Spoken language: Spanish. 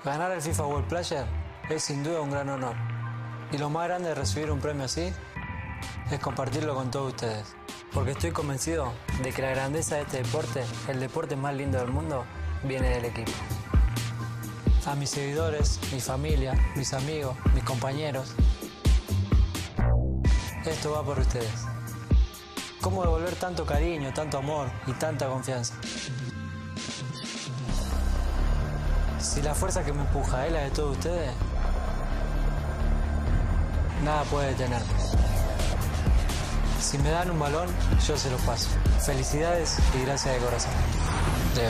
Ganar el FIFA World Player es sin duda un gran honor. Y lo más grande de recibir un premio así es compartirlo con todos ustedes. Porque estoy convencido de que la grandeza de este deporte, el deporte más lindo del mundo, viene del equipo. A mis seguidores, mi familia, mis amigos, mis compañeros, esto va por ustedes. ¿Cómo devolver tanto cariño, tanto amor y tanta confianza? Si la fuerza que me empuja es la de todos ustedes, nada puede detenerme. Si me dan un balón, yo se los paso. Felicidades y gracias de corazón. Leo.